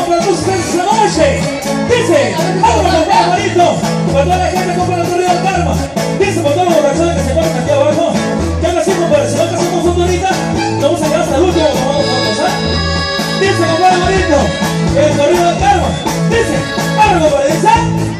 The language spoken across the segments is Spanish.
para tus esa noche. Dice, vámonos con más bonito. Para toda la gente que compra el corrido del karma. Dice, por todos los borrachones que se ponen aquí abajo. Que hagan así, compadre. Si no que hacemos foto ahorita, vamos a llegar hasta el último. Vamos fotos, ¿ah? Dice, compadre bonito, el corrido del karma. Dice, vámonos, compadre. Dice.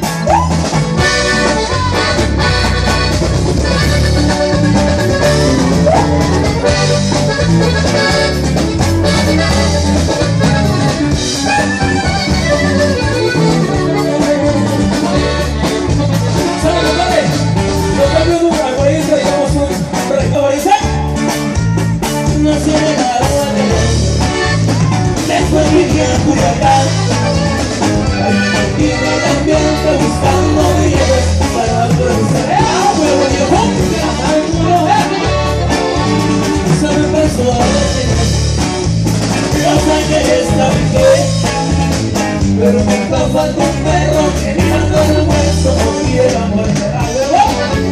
Pero nunca falta un perro que mirando el hueso no quiera morder a huevo.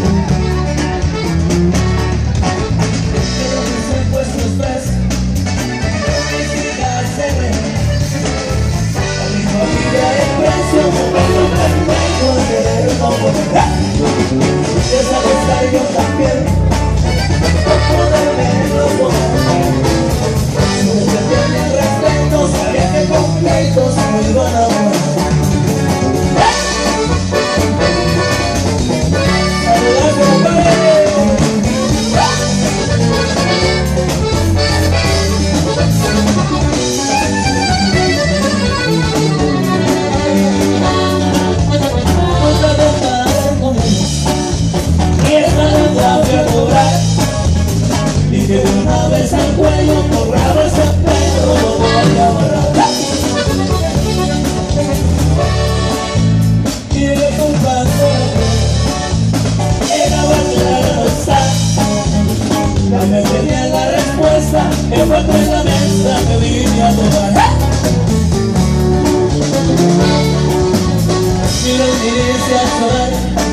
Pero mis secuestros ves, mis vidas se ven. A mi familia el precio, momento perfecto de querer no poder. Empieza a estar yo también, por poderme no poder. Si no se tiene respeto, sabía que completos me iban a morir. Y que de una vez al cuello borrado ese perro lo voy a borrar. Y le comprando era bailar no está. Ya me tenía la respuesta, el cuarto en la mesa me vine a tomar. Y lo miré a llorar.